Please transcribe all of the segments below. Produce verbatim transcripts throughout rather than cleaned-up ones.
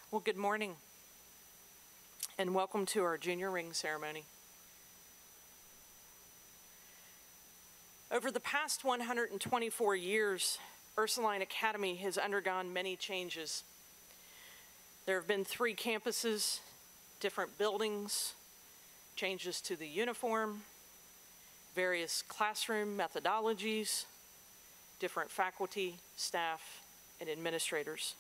Well, good morning, and welcome to our junior ring ceremony. Over the past one hundred twenty-four years, Ursuline Academy has undergone many changes. There have been three campuses, different buildings, changes to the uniform, various classroom methodologies, different faculty, staff, and administrators.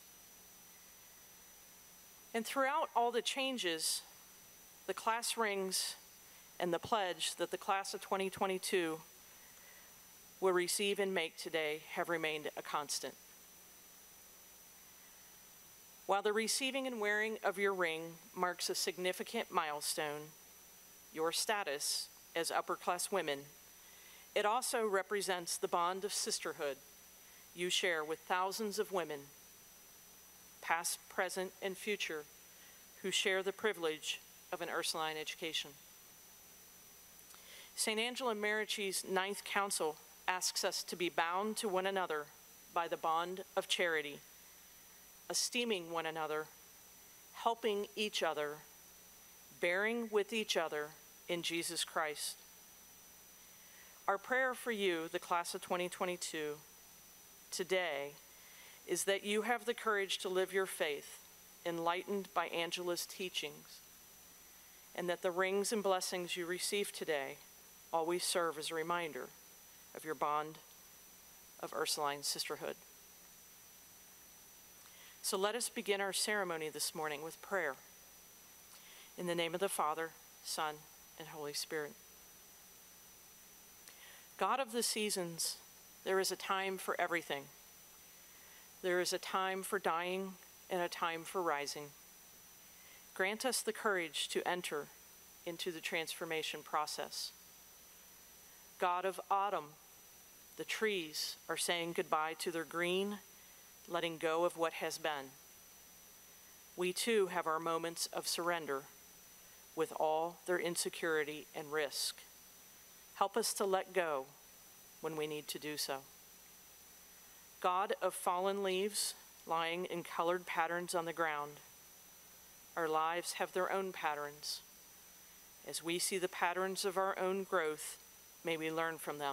And throughout all the changes, the class rings and the pledge that the class of twenty twenty-two will receive and make today have remained a constant. While the receiving and wearing of your ring marks a significant milestone, your status as upper-class women, it also represents the bond of sisterhood you share with thousands of women, past, present, and future, who share the privilege of an Ursuline education. Saint Angela Merice's Ninth Council asks us to be bound to one another by the bond of charity, esteeming one another, helping each other, bearing with each other in Jesus Christ. Our prayer for you, the class of twenty twenty-two, today is that you have the courage to live your faith, enlightened by Angela's teachings, and that the rings and blessings you receive today always serve as a reminder of your bond of Ursuline sisterhood. So let us begin our ceremony this morning with prayer. In the name of the Father, Son, and Holy Spirit. God of the seasons, there is a time for everything. There is a time for dying and a time for rising. Grant us the courage to enter into the transformation process. God of autumn, the trees are saying goodbye to their green, letting go of what has been. We too have our moments of surrender with all their insecurity and risk. Help us to let go when we need to do so. God of fallen leaves lying in colored patterns on the ground, our lives have their own patterns. As we see the patterns of our own growth, may we learn from them.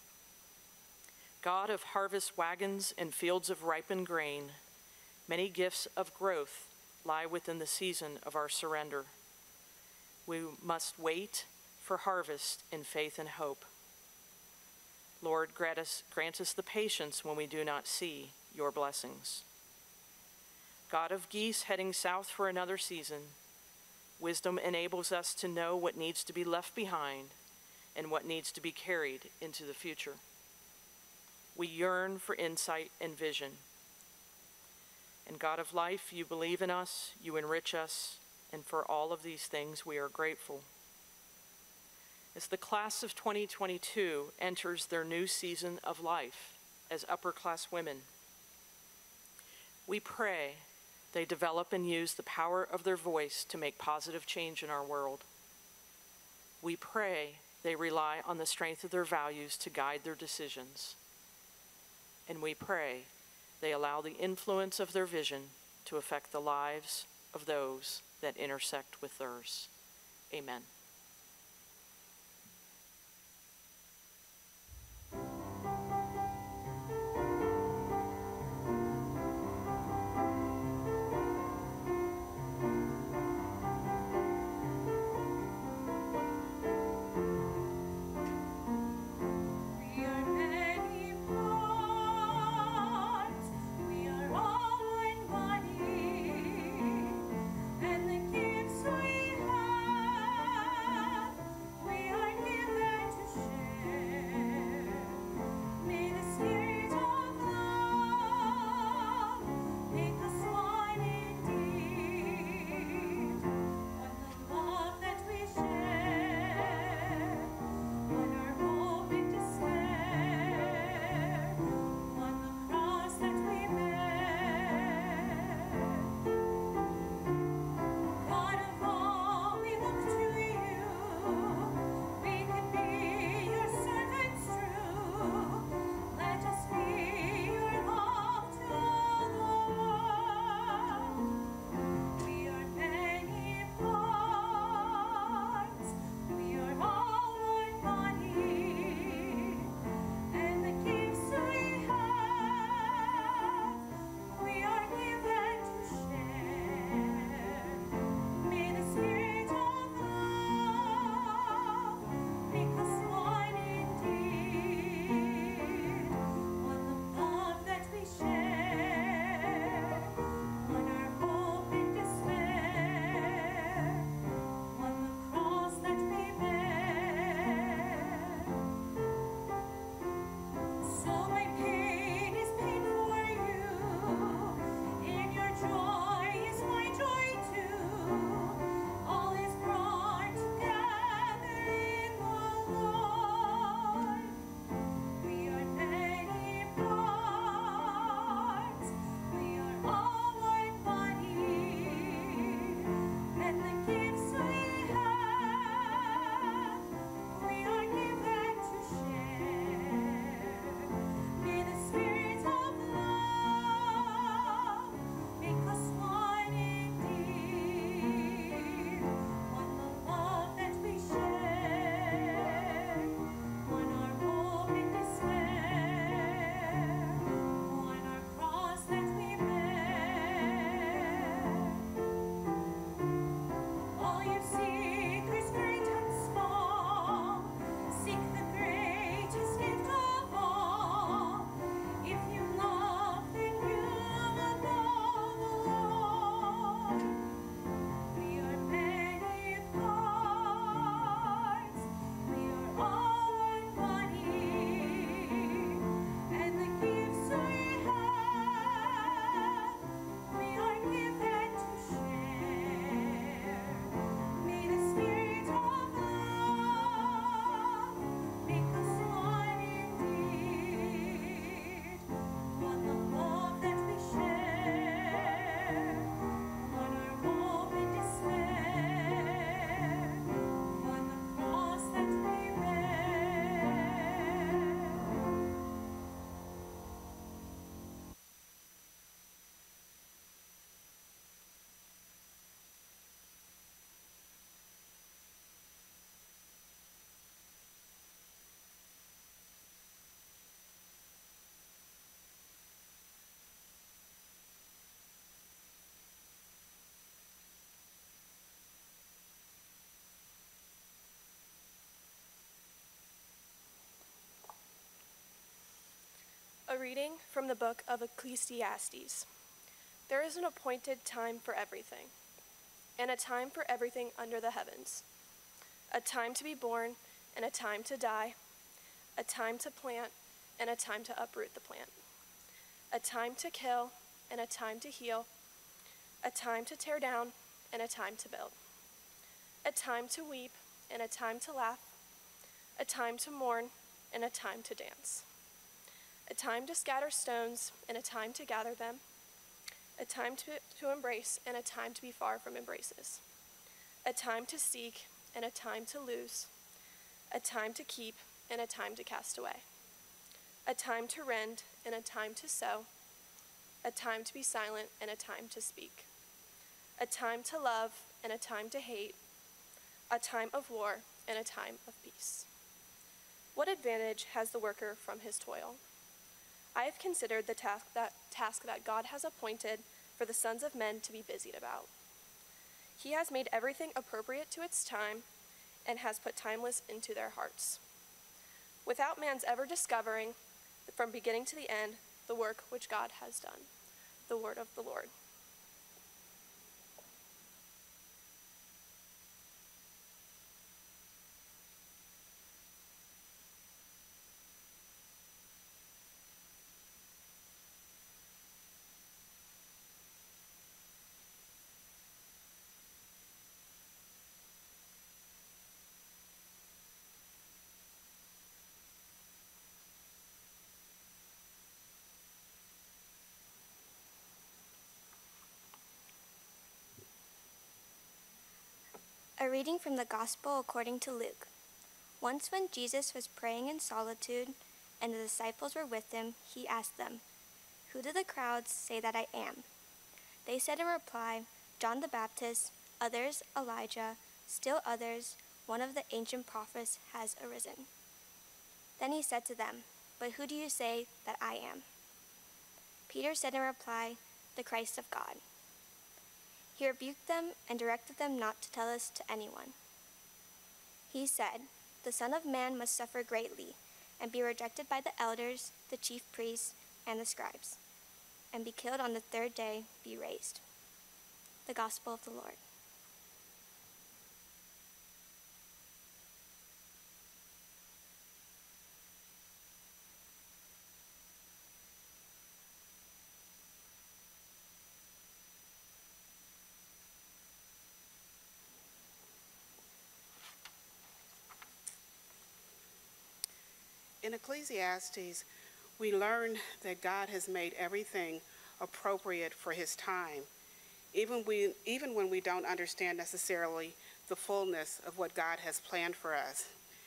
God of harvest wagons and fields of ripened grain, many gifts of growth lie within the season of our surrender. We must wait for harvest in faith and hope. Lord, grant us, grant us the patience when we do not see your blessings. God of geese heading south for another season, wisdom enables us to know what needs to be left behind and what needs to be carried into the future. We yearn for insight and vision. And God of life, you believe in us, you enrich us, and for all of these things we are grateful. As the class of twenty twenty-two enters their new season of life as upper-class women, we pray they develop and use the power of their voice to make positive change in our world. We pray they rely on the strength of their values to guide their decisions. And we pray they allow the influence of their vision to affect the lives of those that intersect with theirs. Amen. And the gifts we have A reading from the book of Ecclesiastes. There is an appointed time for everything, and a time for everything under the heavens. A time to be born, and a time to die. A time to plant, and a time to uproot the plant. A time to kill, and a time to heal. A time to tear down, and a time to build. A time to weep, and a time to laugh. A time to mourn, and a time to dance. A time to scatter stones, and a time to gather them. A time to, to embrace, and a time to be far from embraces. A time to seek, and a time to lose. A time to keep, and a time to cast away. A time to rend, and a time to sow. A time to be silent, and a time to speak. A time to love, and a time to hate. A time of war, and a time of peace. What advantage has the worker from his toil? I have considered the task that, task that God has appointed for the sons of men to be busied about. He has made everything appropriate to its time and has put timeless into their hearts, without man's ever discovering, from beginning to the end, the work which God has done. The word of the Lord. A reading from the Gospel according to Luke. Once when Jesus was praying in solitude, and the disciples were with him, he asked them, "Who do the crowds say that I am?" They said in reply, "John the Baptist, others Elijah, still others, one of the ancient prophets has arisen." Then he said to them, "But who do you say that I am?" Peter said in reply, "The Christ of God." He rebuked them and directed them not to tell this to anyone. He said, "The Son of Man must suffer greatly, and be rejected by the elders, the chief priests, and the scribes, and be killed on the third day, be raised." The Gospel of the Lord. In Ecclesiastes, we learn that God has made everything appropriate for his time, even, we, even when we don't understand necessarily the fullness of what God has planned for us.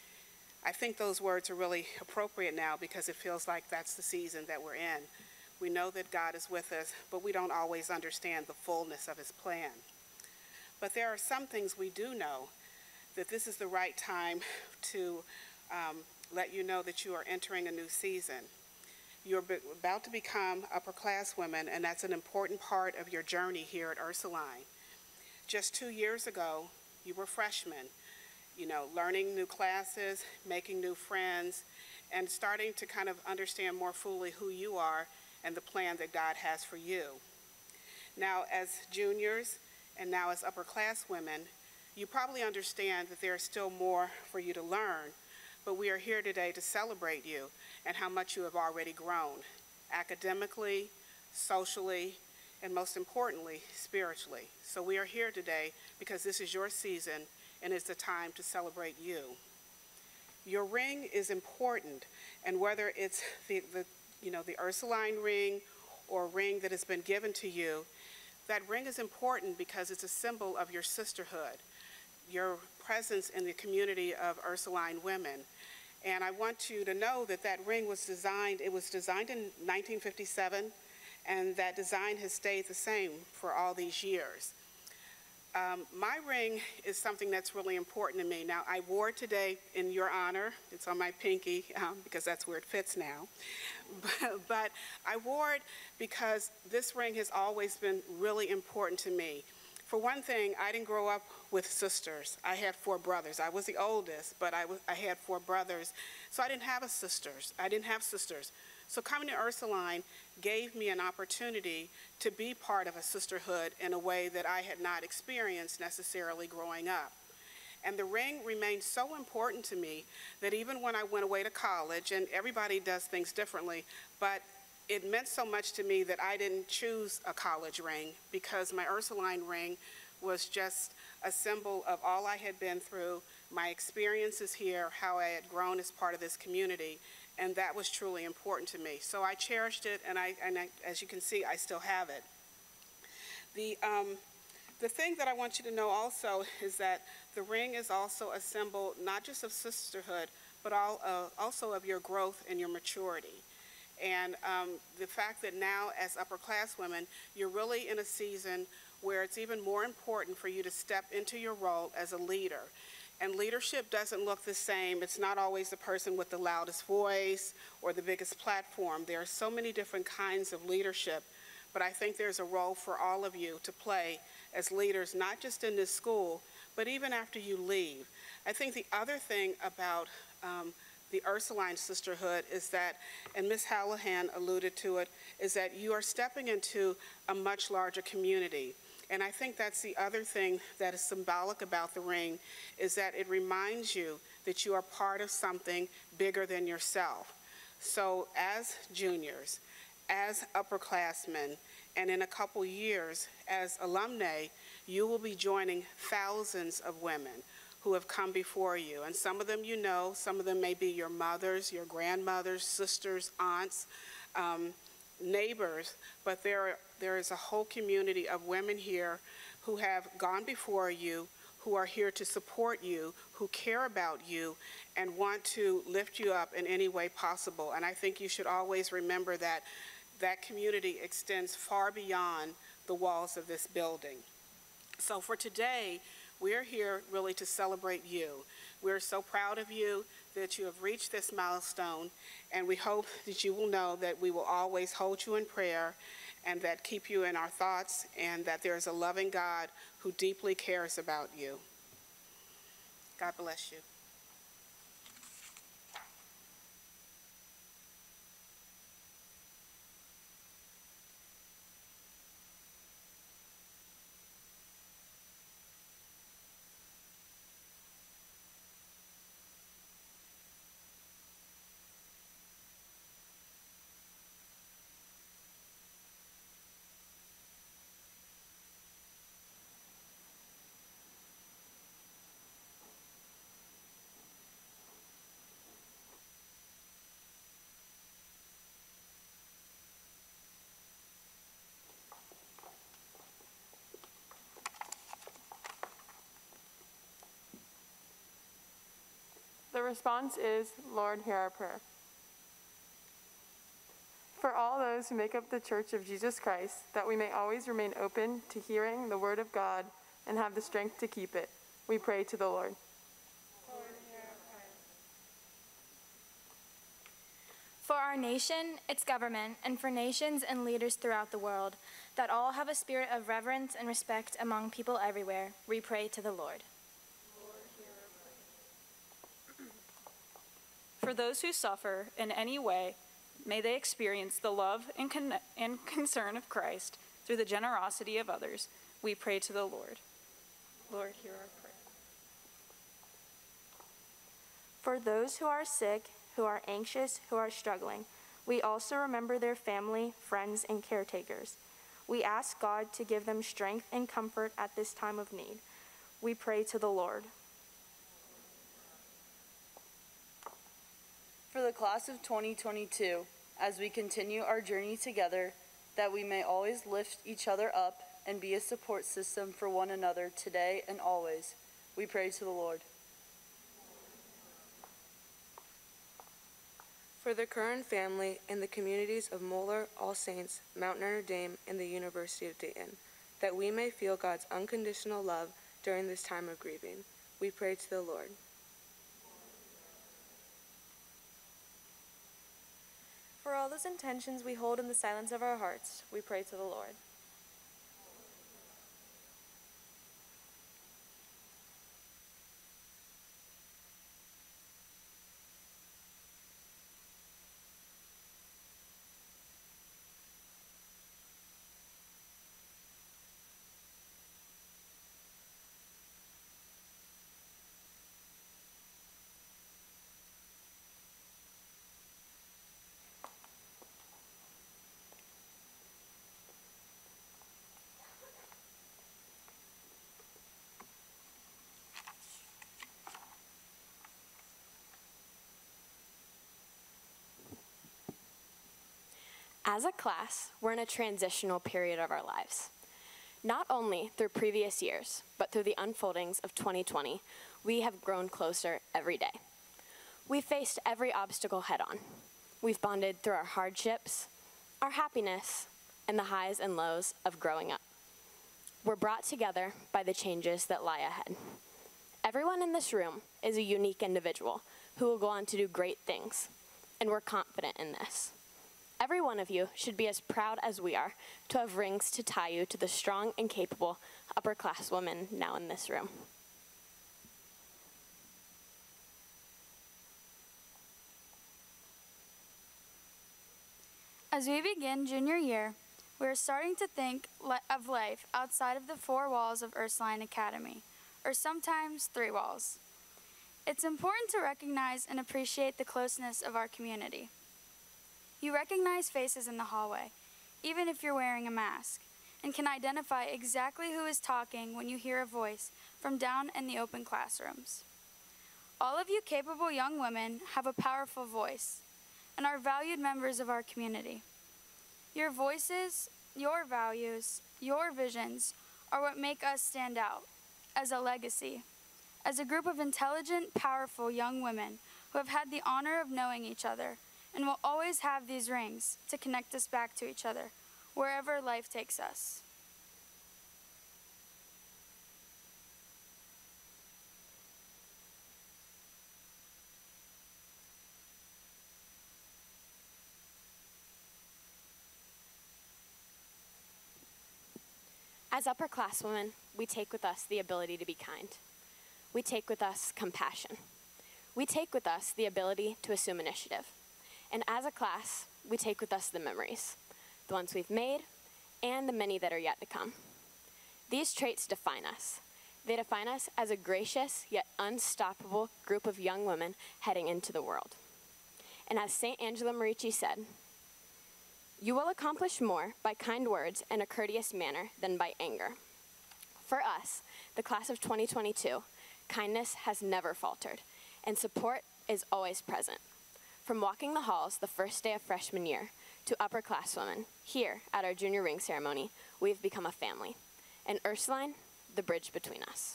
I think those words are really appropriate now because it feels like that's the season that we're in. We know that God is with us, but we don't always understand the fullness of his plan. But there are some things we do know, that this is the right time to um, let you know that you are entering a new season. You're be- about to become upper-class women, and that's an important part of your journey here at Ursuline. Just two years ago, you were freshmen, you know, learning new classes, making new friends, and starting to kind of understand more fully who you are and the plan that God has for you. Now, as juniors and now as upper-class women, you probably understand that there is still more for you to learn, but we are here today to celebrate you and how much you have already grown, academically, socially, and most importantly, spiritually. So we are here today because this is your season and it's the time to celebrate you. Your ring is important, and whether it's the, the you know, the Ursuline ring or a ring that has been given to you, that ring is important because it's a symbol of your sisterhood, your presence in the community of Ursuline women. And I want you to know that that ring was designed, it was designed in nineteen fifty-seven, and that design has stayed the same for all these years. Um, my ring is something that's really important to me. Now, I wore it today in your honor. It's on my pinky um, because that's where it fits now. But, but I wore it because this ring has always been really important to me. For one thing, I didn't grow up with sisters. I had four brothers. I was the oldest, but I, was, I had four brothers. So I didn't have a sisters. I didn't have sisters. So coming to Ursuline gave me an opportunity to be part of a sisterhood in a way that I had not experienced necessarily growing up. And the ring remained so important to me that even when I went away to college, and everybody does things differently, but it meant so much to me that I didn't choose a college ring, because my Ursuline ring was just a symbol of all I had been through, my experiences here, how I had grown as part of this community, and that was truly important to me. So I cherished it, and, I, and I, as you can see, I still have it. The, um, the thing that I want you to know also is that the ring is also a symbol not just of sisterhood, but all, uh, also of your growth and your maturity. And um, the fact that now, as upper-class women, you're really in a season where it's even more important for you to step into your role as a leader. And leadership doesn't look the same. It's not always the person with the loudest voice or the biggest platform. There are so many different kinds of leadership, but I think there's a role for all of you to play as leaders, not just in this school, but even after you leave. I think the other thing about um, the Ursuline Sisterhood is that, and Miz Hallahan alluded to it, is that you are stepping into a much larger community. And I think that's the other thing that is symbolic about the ring, is that it reminds you that you are part of something bigger than yourself. So as juniors, as upperclassmen, and in a couple years as alumni, you will be joining thousands of women who have come before you. And some of them you know, some of them may be your mothers, your grandmothers, sisters, aunts, um, neighbors, but there, there is a whole community of women here who have gone before you, who are here to support you, who care about you, and want to lift you up in any way possible. And I think you should always remember that that community extends far beyond the walls of this building. So for today, we're here really to celebrate you. We're so proud of you that you have reached this milestone, and we hope that you will know that we will always hold you in prayer and that keep you in our thoughts, and that there is a loving God who deeply cares about you. God bless you. The response is, Lord, hear our prayer. For all those who make up the Church of Jesus Christ, that we may always remain open to hearing the word of God and have the strength to keep it, we pray to the Lord. Lord, hear our prayer. For our nation, its government, and for nations and leaders throughout the world, that all have a spirit of reverence and respect among people everywhere, we pray to the Lord. For those who suffer in any way, may they experience the love and, con- and concern of Christ through the generosity of others. We pray to the Lord. Lord, hear our prayer. For those who are sick, who are anxious, who are struggling, we also remember their family, friends, and caretakers. We ask God to give them strength and comfort at this time of need. We pray to the Lord. For the class of twenty twenty-two, as we continue our journey together, that we may always lift each other up and be a support system for one another today and always, we pray to the Lord. For the current family and the communities of Moeller, All Saints, Mount Notre Dame, and the University of Dayton, that we may feel God's unconditional love during this time of grieving, we pray to the Lord. For all those intentions we hold in the silence of our hearts, we pray to the Lord. As a class, we're in a transitional period of our lives. Not only through previous years, but through the unfoldings of twenty twenty, we have grown closer every day. We've faced every obstacle head-on. We've bonded through our hardships, our happiness, and the highs and lows of growing up. We're brought together by the changes that lie ahead. Everyone in this room is a unique individual who will go on to do great things, and we're confident in this. Every one of you should be as proud as we are to have rings to tie you to the strong and capable upper-class women now in this room. As we begin junior year, we are starting to think of life outside of the four walls of Ursuline Academy, or sometimes three walls. It's important to recognize and appreciate the closeness of our community. You recognize faces in the hallway, even if you're wearing a mask, and can identify exactly who is talking when you hear a voice from down in the open classrooms. All of you capable young women have a powerful voice and are valued members of our community. Your voices, your values, your visions are what make us stand out as a legacy, as a group of intelligent, powerful young women who have had the honor of knowing each other and will always have these rings to connect us back to each other, wherever life takes us. As upper-class women, we take with us the ability to be kind. We take with us compassion. We take with us the ability to assume initiative. And as a class, we take with us the memories, the ones we've made, and the many that are yet to come. These traits define us. They define us as a gracious yet unstoppable group of young women heading into the world. And as Saint Angela Merici said, "You will accomplish more by kind words and a courteous manner than by anger." For us, the class of twenty twenty-two, kindness has never faltered, and support is always present. From walking the halls the first day of freshman year to upperclasswomen, here at our junior ring ceremony, we've become a family. And Ursuline, the bridge between us.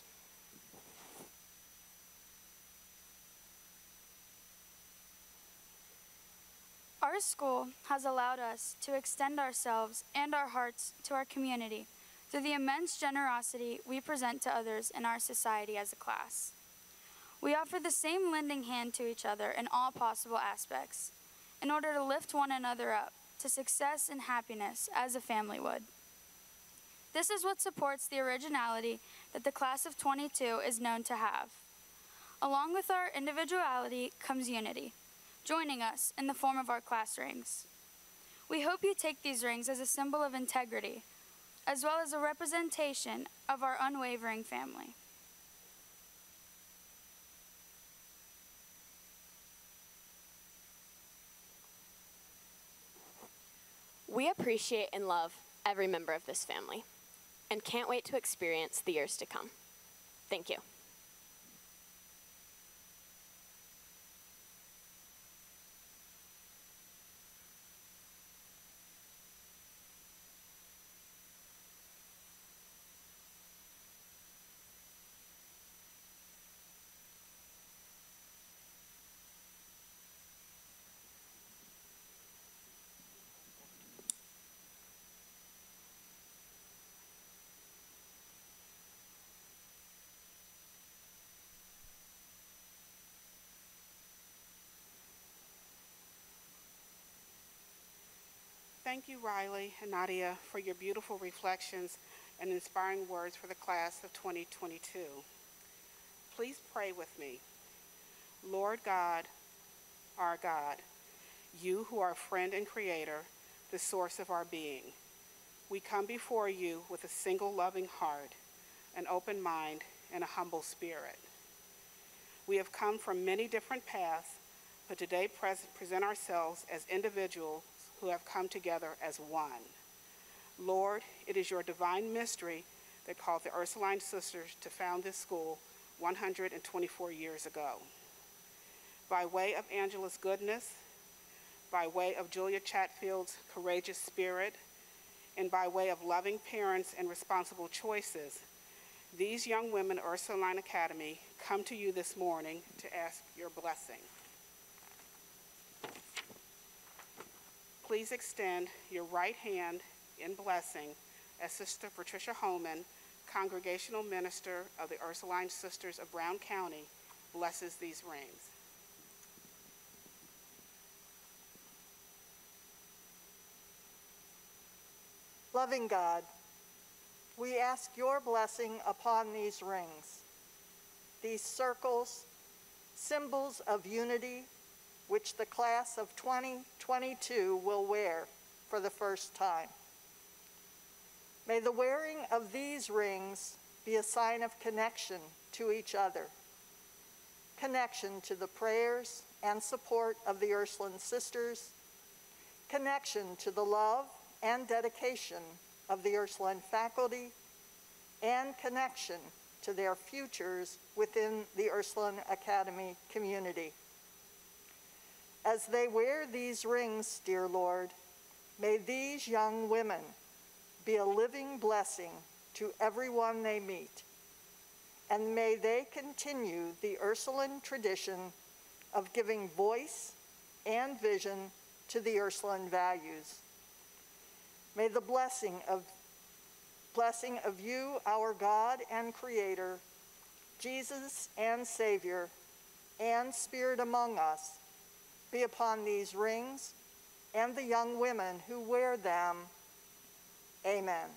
Our school has allowed us to extend ourselves and our hearts to our community through the immense generosity we present to others in our society as a class. We offer the same lending hand to each other in all possible aspects in order to lift one another up to success and happiness as a family would. This is what supports the originality that the class of twenty-two is known to have. Along with our individuality comes unity, joining us in the form of our class rings. We hope you take these rings as a symbol of integrity, as well as a representation of our unwavering family. We appreciate and love every member of this family, and can't wait to experience the years to come. Thank you. Thank you, Riley and Nadia, for your beautiful reflections and inspiring words for the class of twenty twenty-two. Please pray with me. Lord God, our God, you who are friend and creator, the source of our being, we come before you with a single loving heart, an open mind, and a humble spirit. We have come from many different paths, but today pres- present ourselves as individuals who have come together as one. Lord, it is your divine mystery that called the Ursuline Sisters to found this school one hundred twenty-four years ago. By way of Angela's goodness, by way of Julia Chatfield's courageous spirit, and by way of loving parents and responsible choices, these young women at Ursuline Academy come to you this morning to ask your blessing. Please extend your right hand in blessing as Sister Patricia Holman, Congregational Minister of the Ursuline Sisters of Brown County, blesses these rings. Loving God, we ask your blessing upon these rings, these circles, symbols of unity, which the class of twenty twenty-two will wear for the first time. May the wearing of these rings be a sign of connection to each other, connection to the prayers and support of the Ursuline Sisters, connection to the love and dedication of the Ursuline faculty, and connection to their futures within the Ursuline Academy community. As they wear these rings, dear Lord, may these young women be a living blessing to everyone they meet, and may they continue the Ursuline tradition of giving voice and vision to the Ursuline values. May the blessing of, blessing of you, our God and Creator, Jesus and Savior, and Spirit among us, be upon these rings and the young women who wear them. Amen.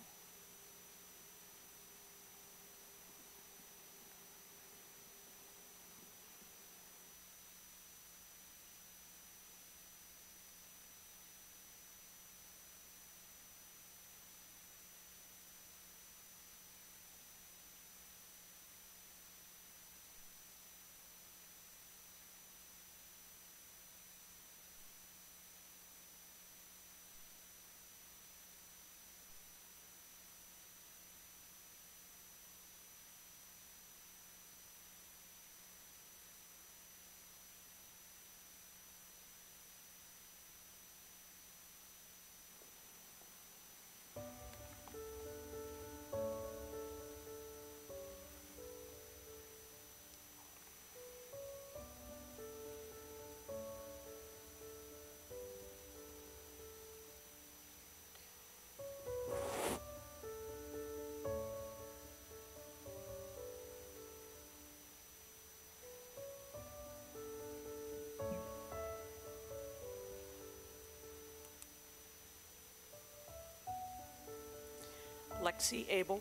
Lexi Abel.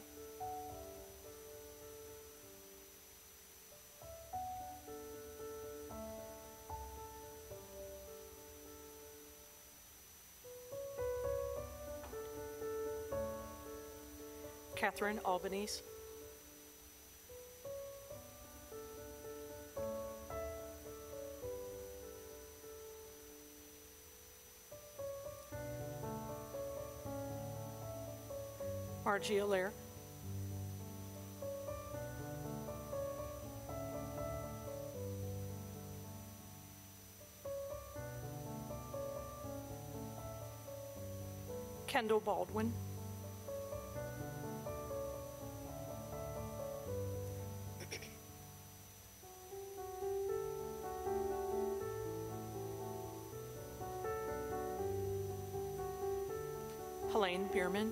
Catherine Albanese. Margie Allaire. Kendall Baldwin. Helene Bierman.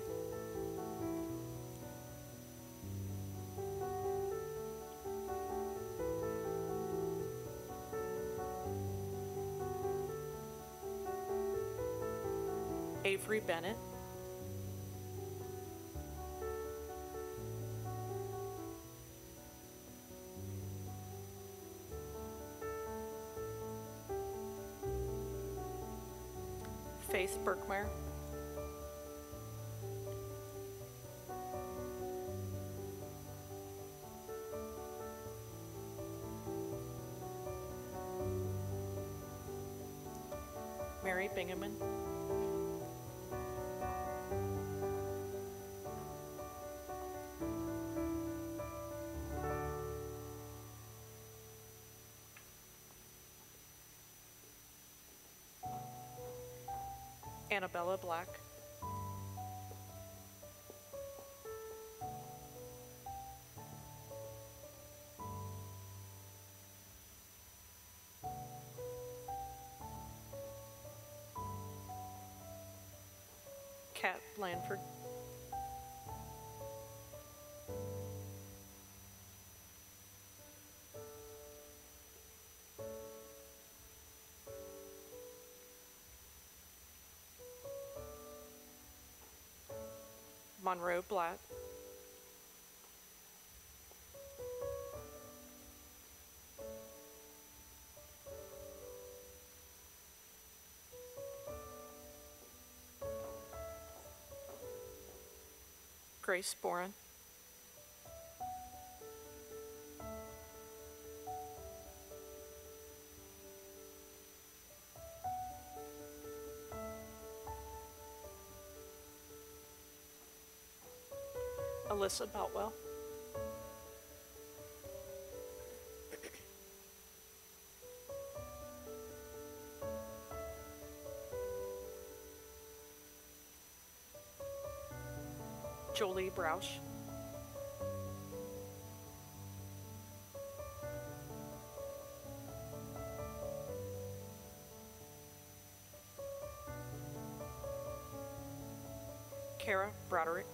Avery Bennett. Faith Berkmeyer. Mary Bingaman. Annabella Black, Kat Blanford, Monroe Blatt, Grace Boren, Alyssa Boutwell, Jolie Broush, Kara Broderick,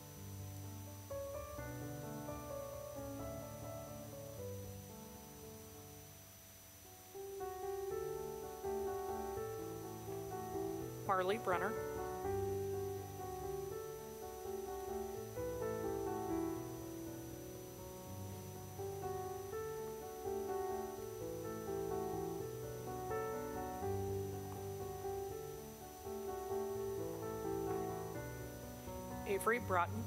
Marley Brunner, Avery Broughton,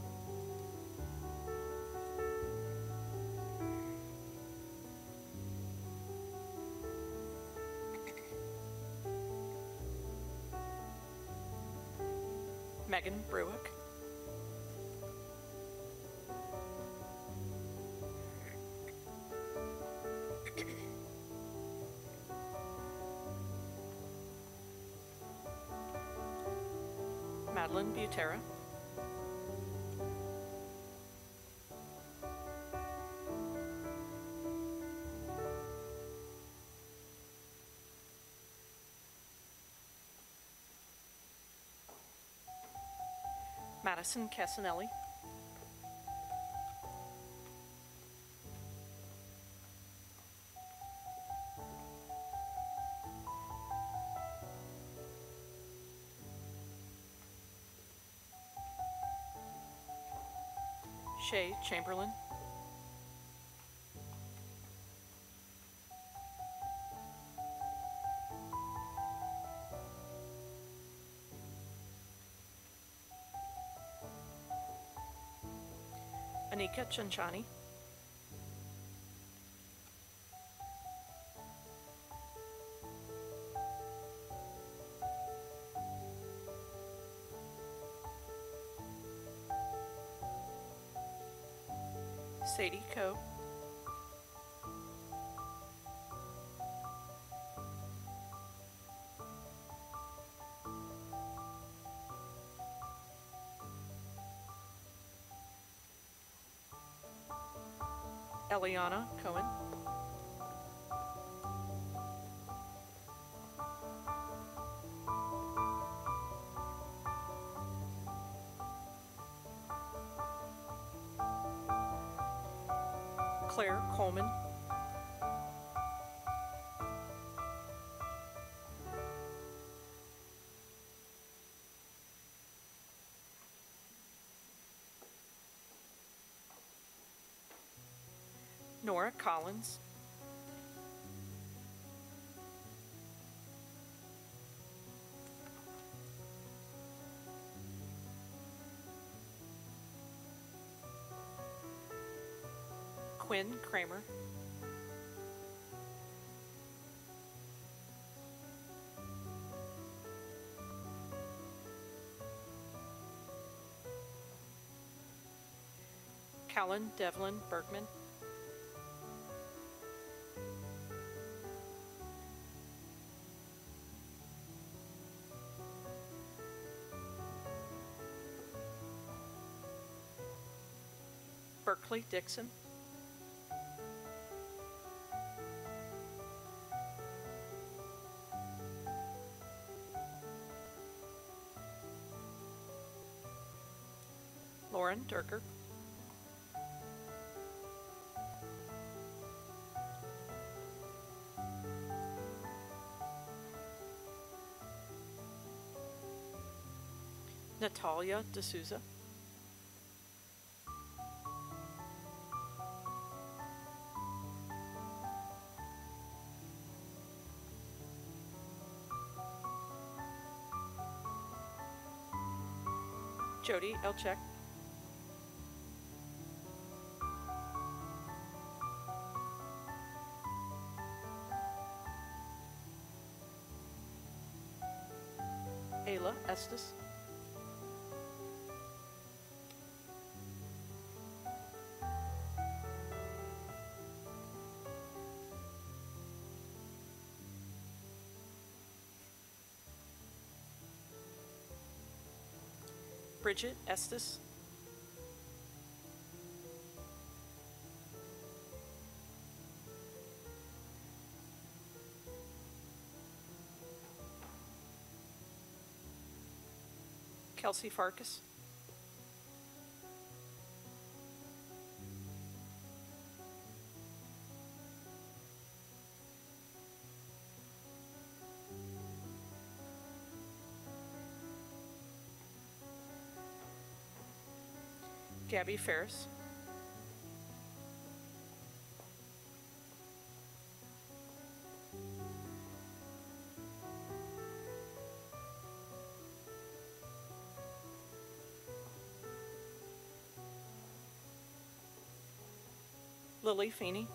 Megan Bruick, Madeline Butera, Madison Casanelli, Shay Chamberlain, Anika Chanchani, Sadie Coe, Eliana Cohen, Claire Coleman, Nora Collins, Quinn Kramer, Callan Devlin Bergman, Berkeley Dixon. Lauren Durker. Natalia D'Souza. Jody Elchek. Ayla Estes. Bridget Estes. Kelsey Farkas. Gabby Ferris. Lily Feeney.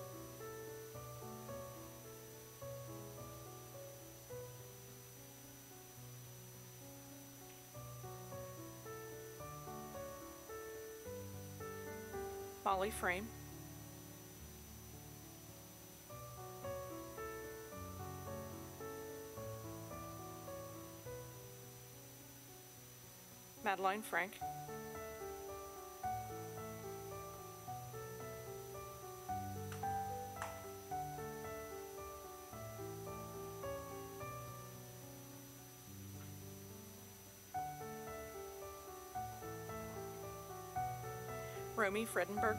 Molly Frame. Madeline Frank. Romy Fredenberg.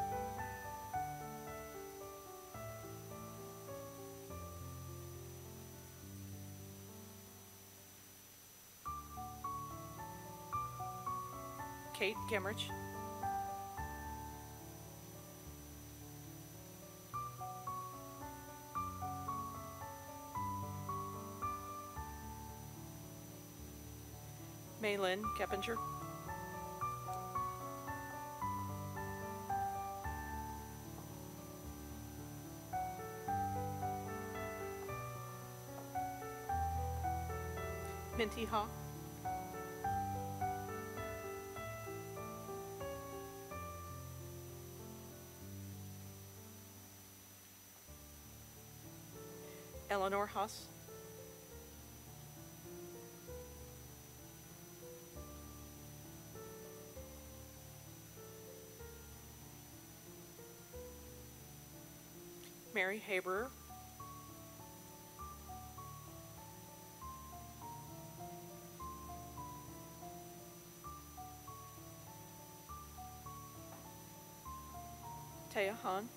Kate Gemrich. Maylin Keppinger. Minty Ha. Eleanor Haas. Mary Haberer. Taya Han.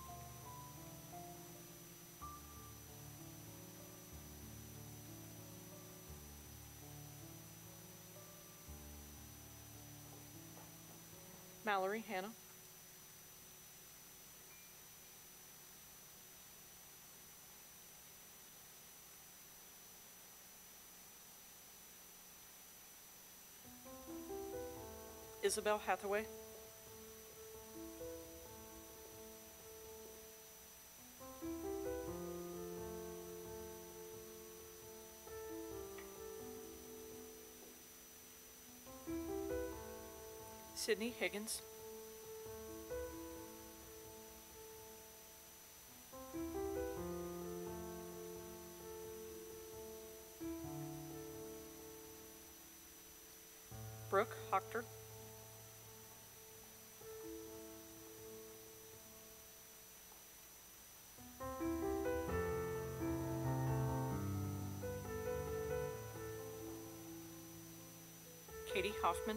Mallory Hannah. Isabel Hathaway. Sydney Higgins. Brooke Hochter. Hoffman.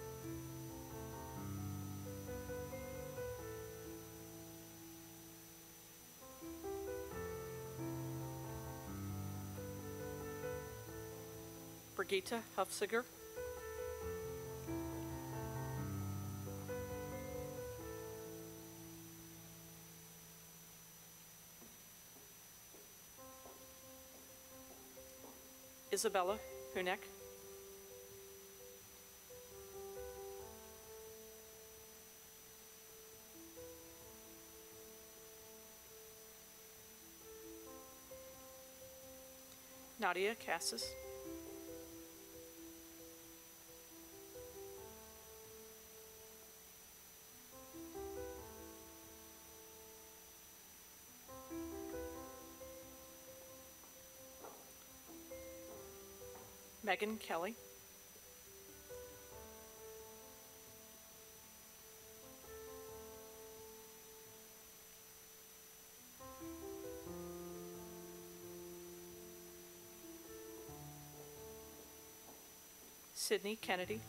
Brigitte Hufziger. Isabella Hunek. Nadia Cassis. Megan Kelly. Sydney Kennedy.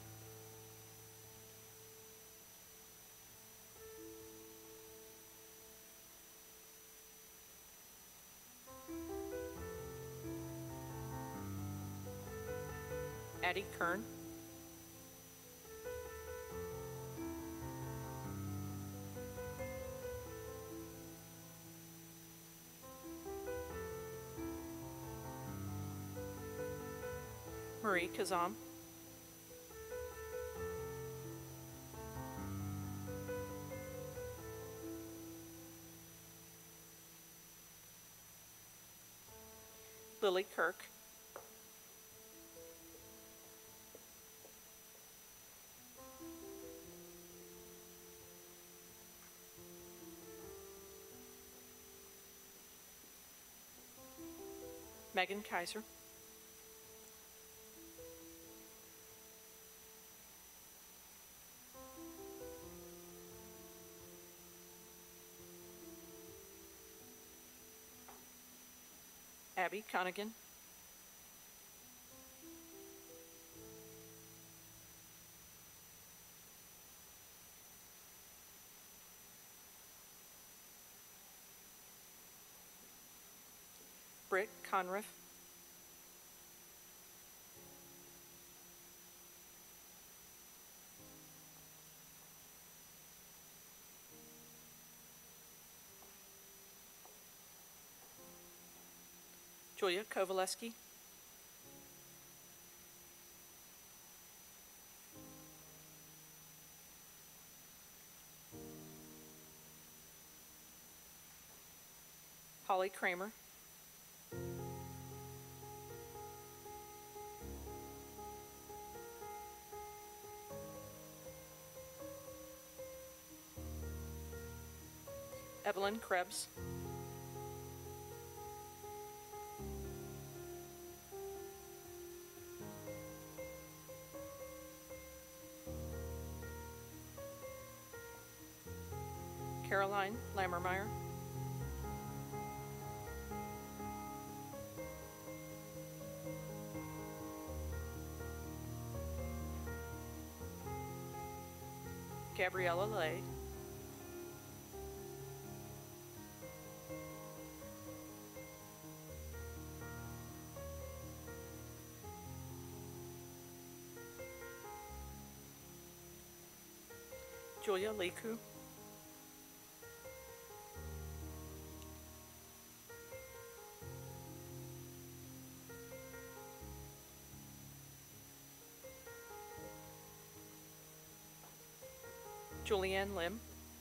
Addie Kern. Marie Kazam. Lily Kirk. Megan Kaiser. Abby Conigan. Britt Conriff. Julia Kovaleski. Holly Kramer. Evelyn Krebs. Caroline Lammermeyer. Gabriella Lay. Julia Liku. Julianne Lim.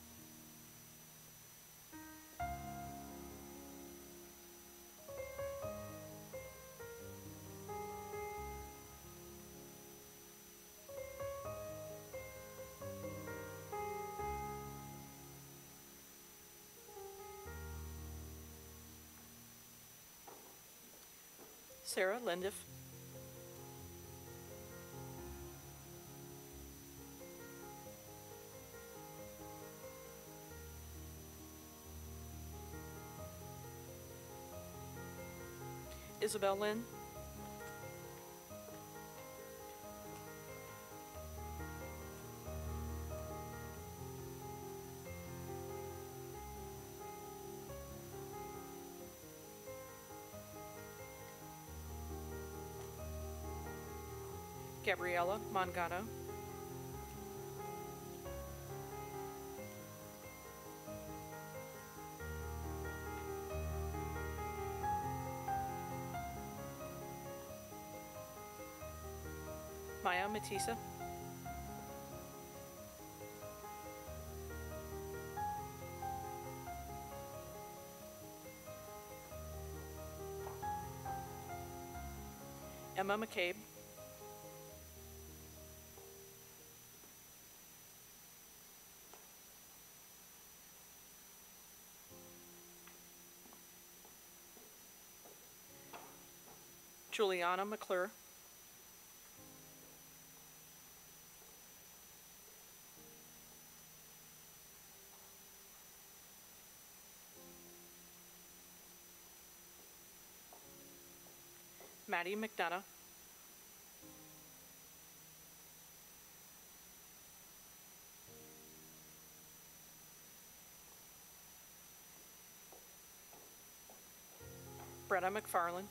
Sarah Lindiff. Isabel Lynn. Gabriela Mangano, Maya Matisa, Emma McCabe, Juliana McClure, Maddie McDonough, Brenna McFarland,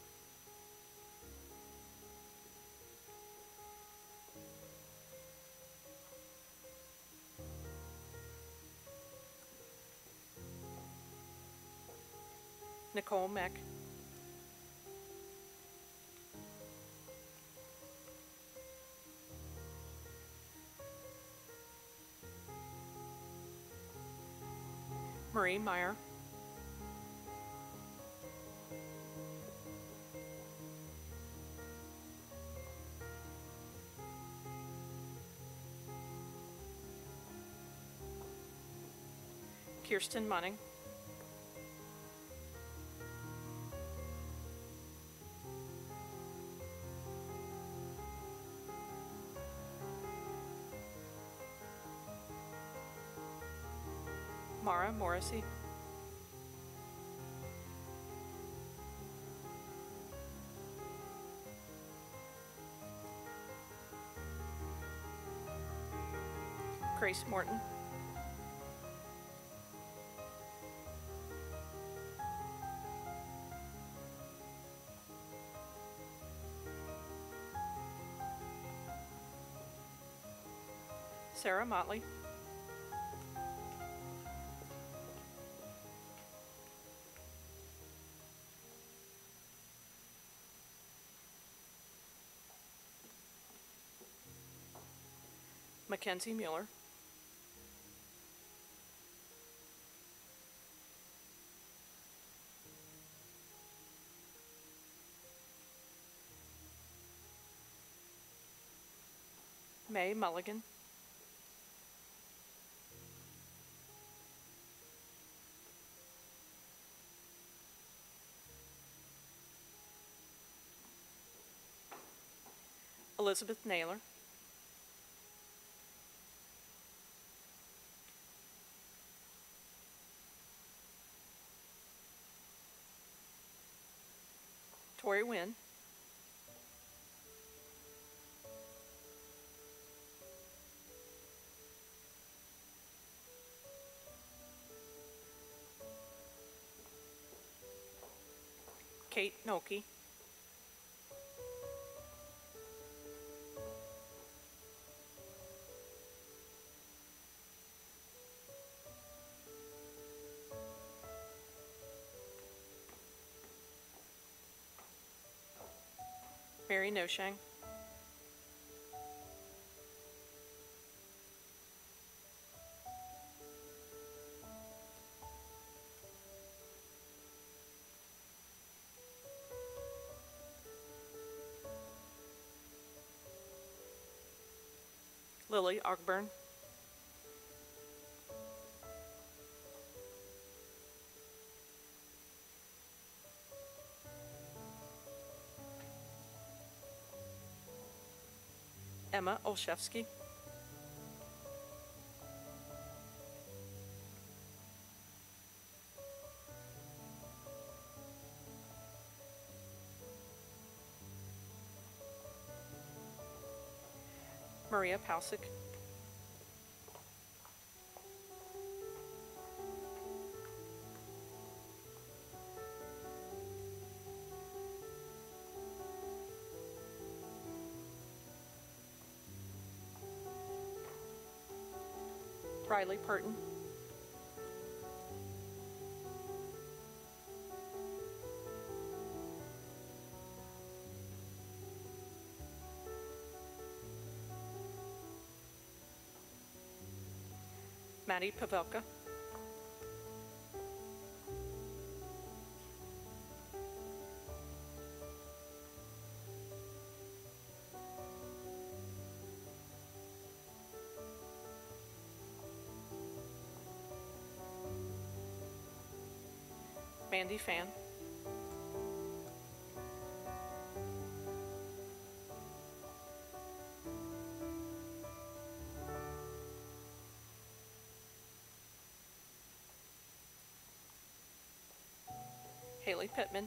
Nicole Meck, Marie Meyer, Kirsten Munning, Mara Morrissey, Grace Morton, Sarah Motley, Mackenzie Mueller, May Mulligan, Elizabeth Naylor, Tori Wynn, Kate Noki, Mary Noshang, Lily Ogburn, Emma Olszewski, Maria Pausick, Riley Purton. Maddie Pavelka. Mandy Fan. Haley Pittman.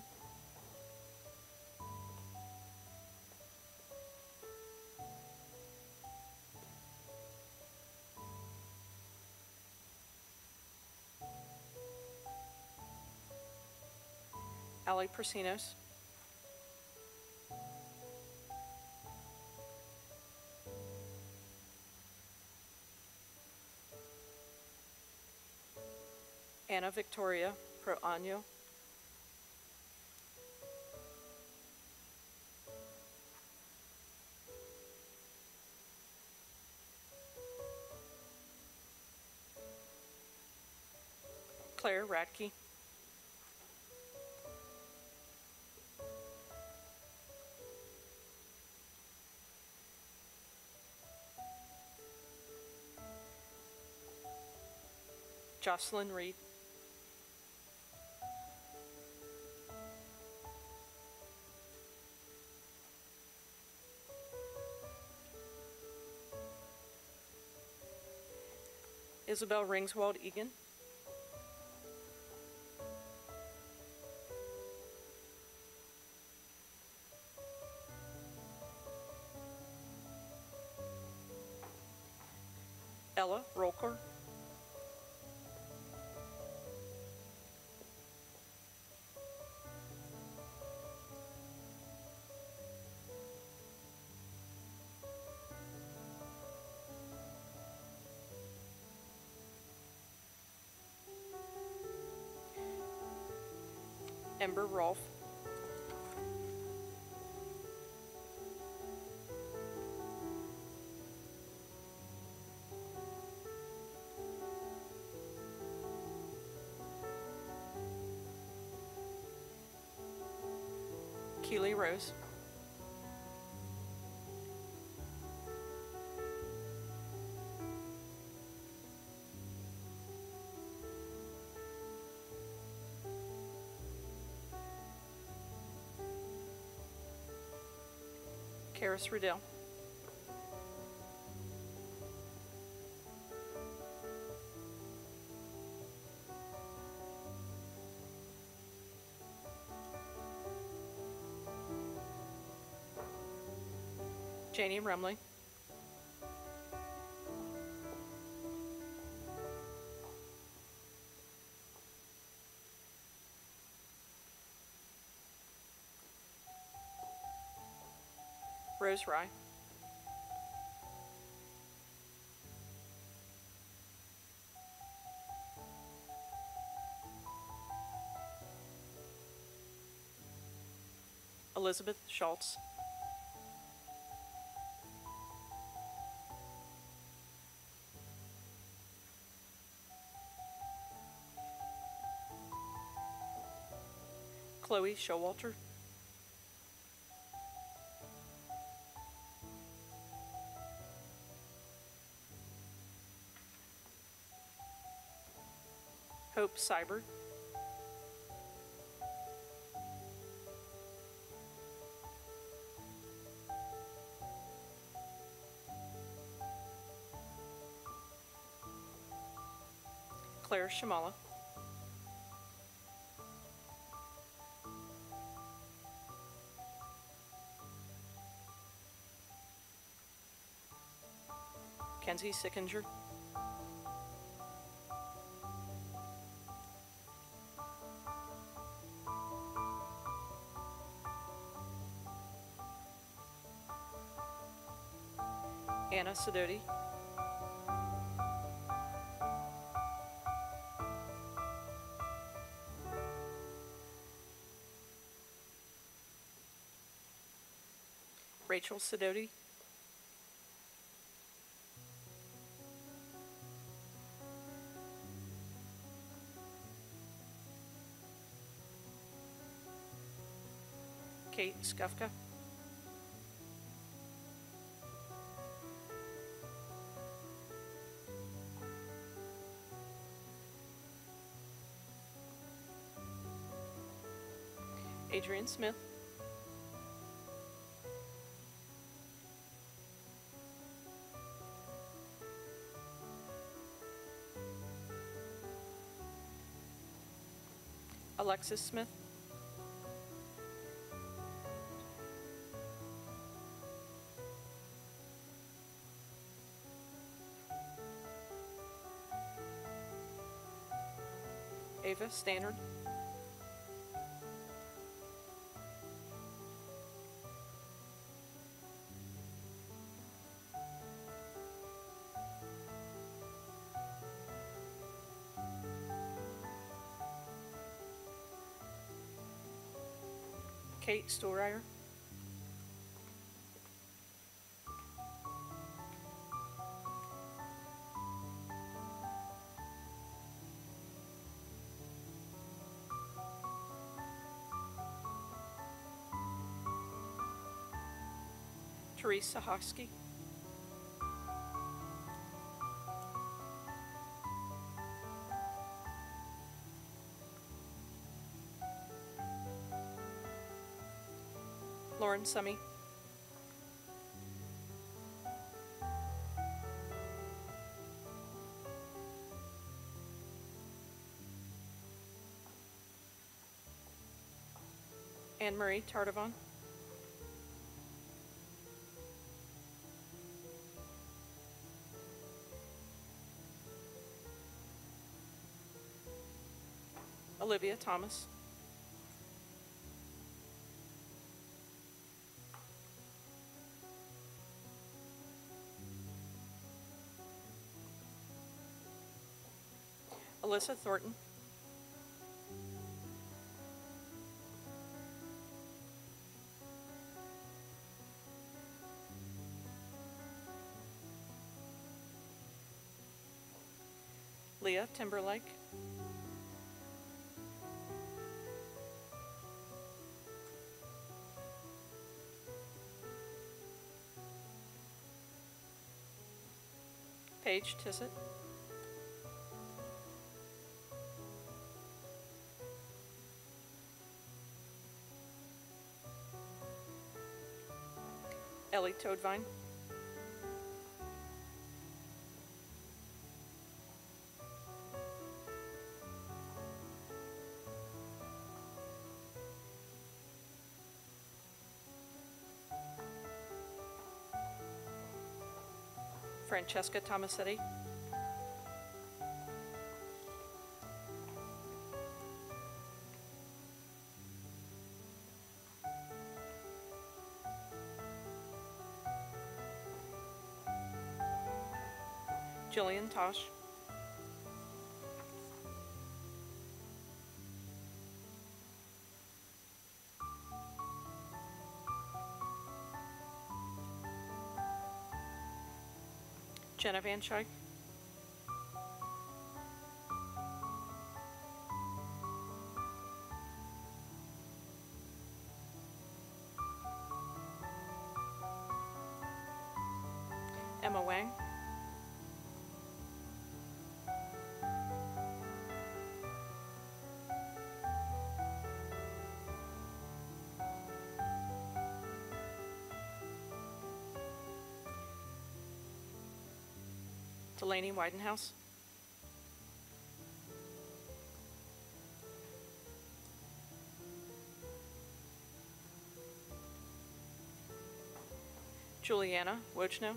Allie Persinos. Anna Victoria Pro Año. Claire Radke. Jocelyn Reed. Isabel Ringswald Egan. Ella Rolker. Ember Rolfe. Keely Rose. Karis Riddell. Janie Rumley. Rose Rye. Elizabeth Schultz. Chloe Showalter. Hope Seibert. Claire Shamala. Kenzie Sickinger. Anna Sidoti. Rachel Sidoti. Kate Skufka. Adrian Smith. Alexis Smith. Ava Stannard. Kate Storrier. Teresa Hosky. Lauren Summy. Anne Marie Tardavon. Olivia Thomas. Alyssa Thornton. Leah Timberlake. Paige Tissett. Ellie Toadvine. Francesca Tomasetti. Jillian Tosh. Jenna Van Schaik. Emma Wang. Delaney Weidenhouse. Juliana Wojno.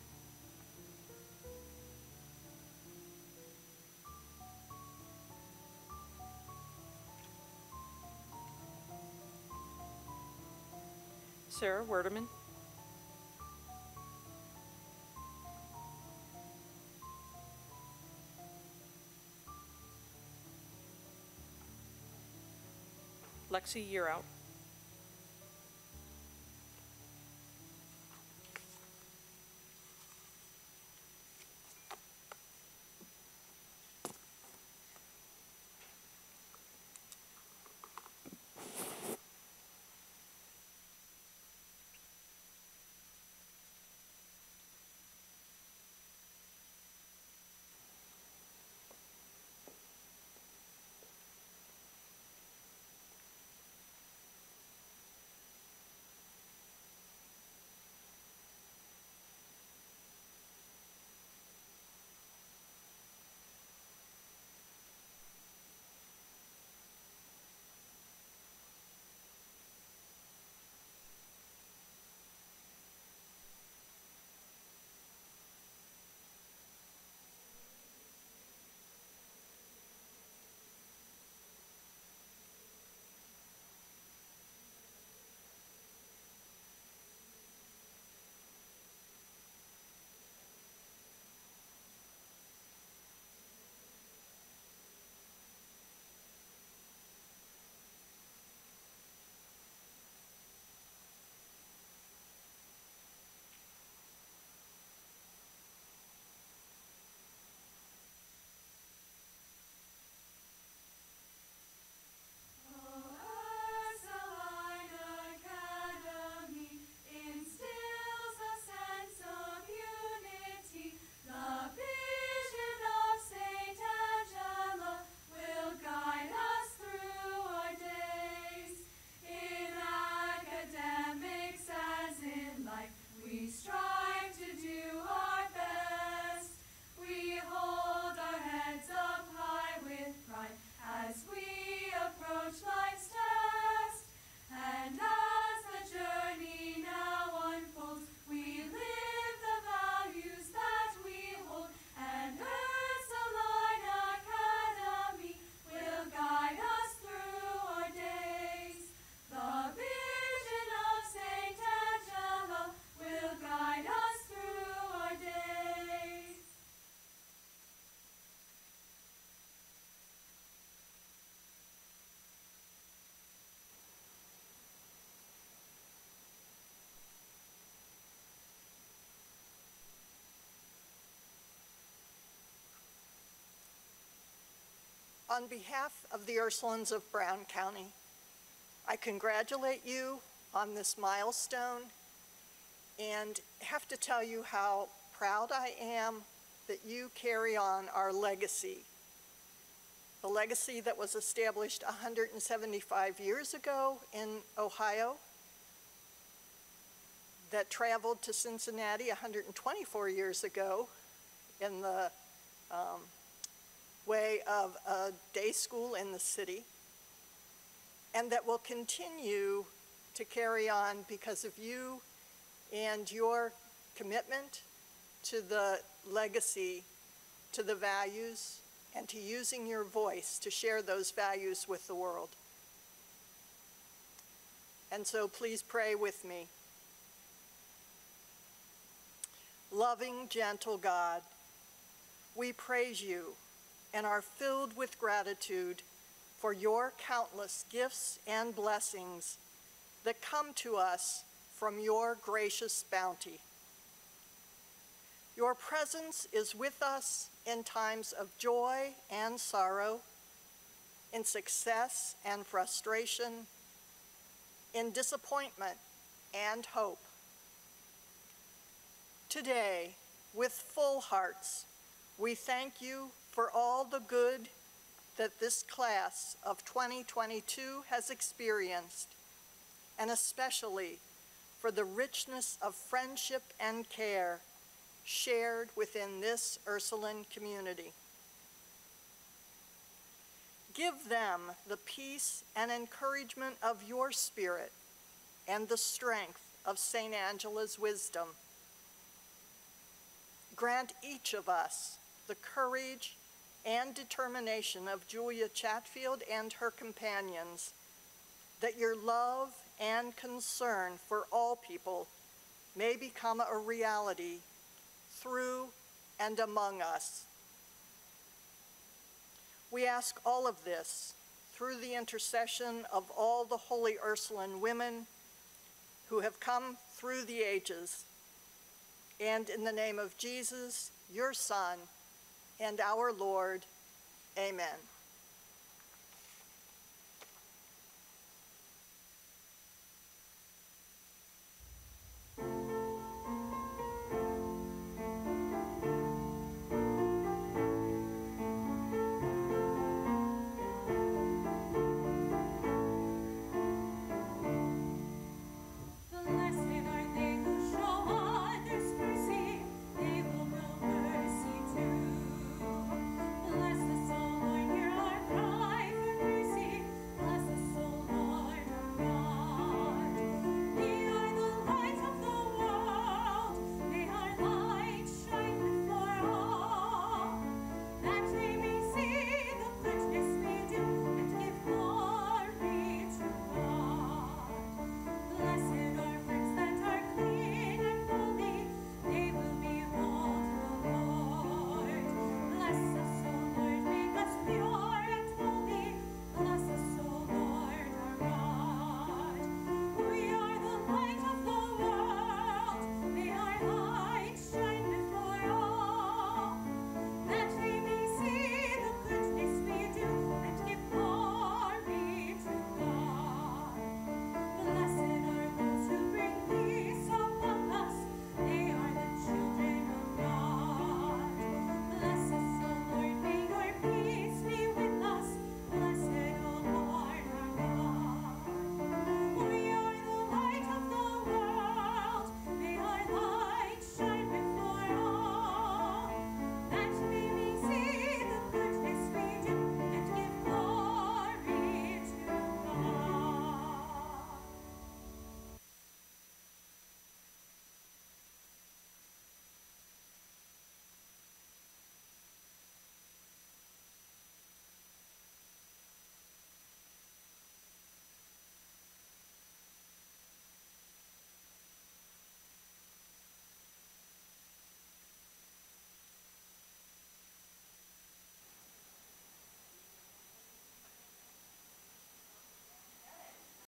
Sarah Werdeman. Lexi Yearout. On behalf of the Ursulines of Brown County, I congratulate you on this milestone and have to tell you how proud I am that you carry on our legacy. The legacy that was established one hundred seventy-five years ago in Ohio, that traveled to Cincinnati one hundred twenty-four years ago in the um, way of a day school in the city, and that will continue to carry on because of you and your commitment to the legacy, to the values, and to using your voice to share those values with the world. And so please pray with me. Loving, gentle God, we praise you and are filled with gratitude for your countless gifts and blessings that come to us from your gracious bounty. Your presence is with us in times of joy and sorrow, in success and frustration, in disappointment and hope. Today, with full hearts, we thank you for all the good that this class of twenty twenty-two has experienced, and especially for the richness of friendship and care shared within this Ursuline community. Give them the peace and encouragement of your spirit and the strength of Saint Angela's wisdom. Grant each of us the courage and determination of Julia Chatfield and her companions, that your love and concern for all people may become a reality through and among us. We ask all of this through the intercession of all the holy Ursuline women who have come through the ages, and in the name of Jesus, your Son, and our Lord, amen.